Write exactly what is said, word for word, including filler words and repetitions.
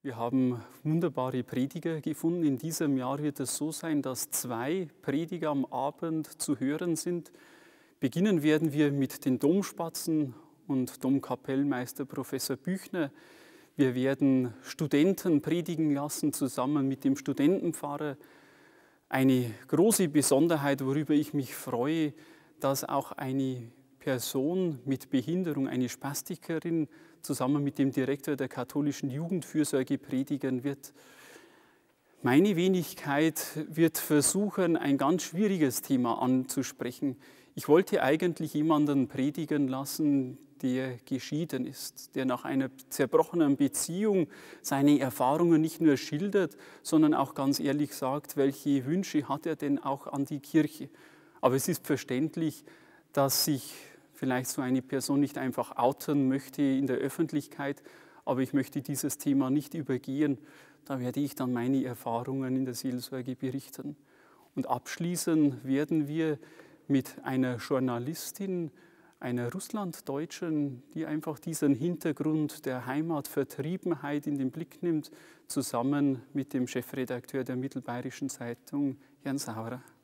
Wir haben wunderbare Prediger gefunden. In diesem Jahr wird es so sein, dass zwei Prediger am Abend zu hören sind. Beginnen werden wir mit den Domspatzen und Domkapellmeister Professor Büchner. Wir werden Studenten predigen lassen, zusammen mit dem Studentenpfarrer. Eine große Besonderheit, worüber ich mich freue, dass auch eine Person mit Behinderung, eine Spastikerin, zusammen mit dem Direktor der katholischen Jugendfürsorge predigen wird. Meine Wenigkeit wird versuchen, ein ganz schwieriges Thema anzusprechen. Ich wollte eigentlich jemanden predigen lassen, der geschieden ist, der nach einer zerbrochenen Beziehung seine Erfahrungen nicht nur schildert, sondern auch ganz ehrlich sagt, welche Wünsche hat er denn auch an die Kirche. Aber es ist verständlich, dass sich vielleicht so eine Person nicht einfach outen möchte in der Öffentlichkeit, aber ich möchte dieses Thema nicht übergehen. Da werde ich dann meine Erfahrungen in der Seelsorge berichten. Und abschließen werden wir mit einer Journalistin, einer Russlanddeutschen, die einfach diesen Hintergrund der Heimatvertriebenheit in den Blick nimmt, zusammen mit dem Chefredakteur der Mittelbayerischen Zeitung, Jan Saurer.